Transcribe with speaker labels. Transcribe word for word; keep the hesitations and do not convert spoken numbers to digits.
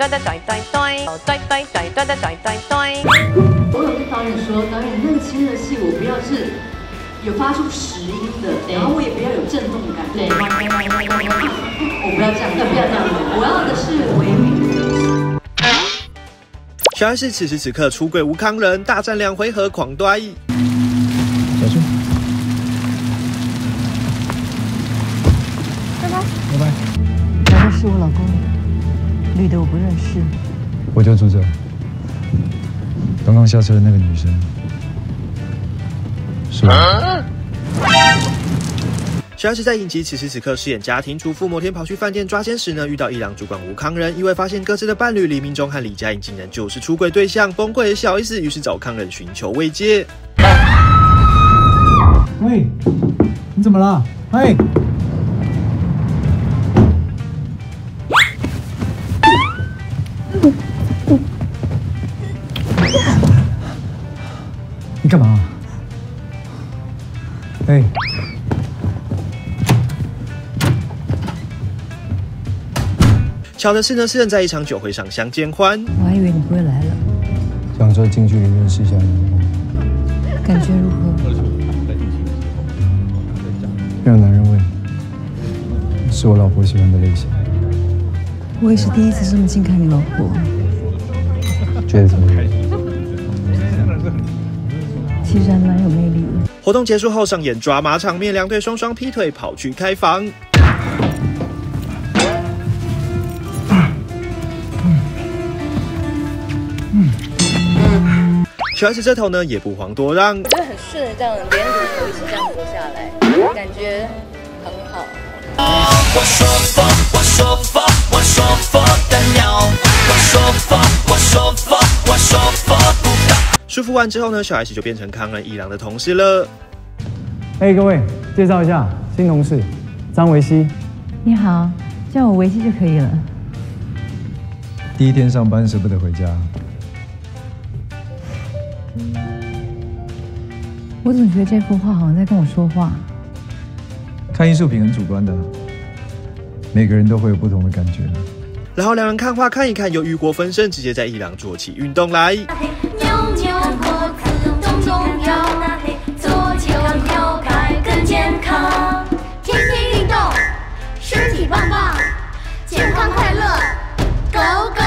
Speaker 1: 对对对对对，对对对对对对对对。
Speaker 2: 我有跟导演说，导演那个亲热戏我不要是有发出实音的，然后我也不要有震动感。对，我不要这样，不要这样，我要的是唯美。
Speaker 3: 小 S 此时此刻出柜吴康仁，大战两回合狂拽。
Speaker 4: 小心。
Speaker 5: 拜拜。
Speaker 4: 拜拜。
Speaker 5: 白的是我老公，绿的我不认识。
Speaker 4: 我就住这。刚刚下车的那个女生是我。
Speaker 3: 小 S 在影集此时此刻饰演家庭主妇，某天跑去饭店抓奸时呢，遇到伊朗主管吴康仁，意外发现各自的伴侣李明忠和李佳颖竟然就是出轨对象，崩溃的小 S 于是找康仁寻求慰藉。
Speaker 4: 喂，你怎么了？喂！你干嘛？哎！
Speaker 3: 巧的是呢，四人在一场酒会上相见欢。
Speaker 5: 我还以为你不会来了。
Speaker 4: 想说近距离认识一下你，
Speaker 5: 感觉如何？
Speaker 4: 让男人问，是我老婆喜欢的类型。
Speaker 5: 我也是第一次这么近看你老婆。
Speaker 4: 觉得怎么样？
Speaker 5: 其实还蛮有魅力的。
Speaker 3: 活动结束后上演抓马场面，两对双双劈腿跑去开房。小 S 这头呢也不遑多让，
Speaker 6: 我觉得很顺的这样连乳头一起这样活下来，感觉很好。
Speaker 7: 我说佛，我说佛，我说佛的鸟，我说佛，我说佛，我说佛不到。
Speaker 3: 舒服完之后呢，小 S 就变成康仁伊朗的同事了。
Speaker 4: 哎、欸，各位，介绍一下新同事张维熙。
Speaker 5: 你好，叫我维熙就可以了。
Speaker 4: 第一天上班舍不得回家。
Speaker 5: 我总觉得这幅画好像在跟我说话。
Speaker 4: 看艺术品很主观的，每个人都会有不同的感觉。
Speaker 3: 然后两人看画看一看，又欲火焚身，直接在伊朗做起运动来。
Speaker 8: 扭扭脖子，动动腰，左右扭开更健康。天天运动，身体棒棒，健康快乐，Go Go！